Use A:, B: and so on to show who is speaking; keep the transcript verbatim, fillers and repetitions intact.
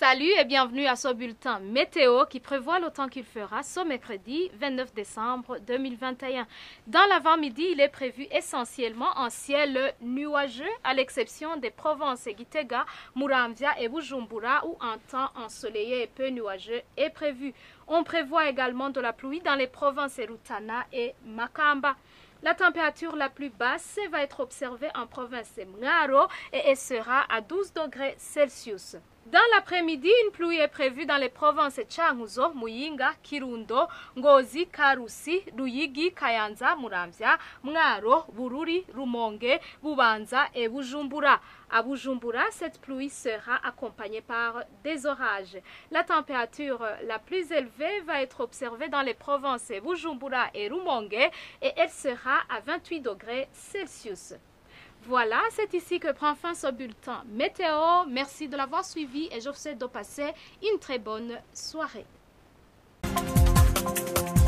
A: Salut et bienvenue à ce bulletin météo qui prévoit le temps qu'il fera ce mercredi vingt-neuf décembre deux mille vingt et un. Dans l'avant-midi, il est prévu essentiellement un ciel nuageux à l'exception des provinces Gitega, Muramvya et Bujumbura où un temps ensoleillé et peu nuageux est prévu. On prévoit également de la pluie dans les provinces Rutana et Makamba. La température la plus basse va être observée en province Mwaro et elle sera à douze degrés Celsius. Dans l'après-midi, une pluie est prévue dans les provinces Changuzo, Muyinga, Kirundo, Ngozi, Karusi, Ruyigi, Kayanza, Muramvya, Mwaro, Bururi, Rumonge, Bubanza et Bujumbura. À Bujumbura, cette pluie sera accompagnée par des orages. La température la plus élevée va être observée dans les provinces Bujumbura et Rumonge et elle sera à vingt-huit degrés Celsius. Voilà, c'est ici que prend fin ce bulletin météo. Merci de l'avoir suivi et je vous souhaite de passer une très bonne soirée.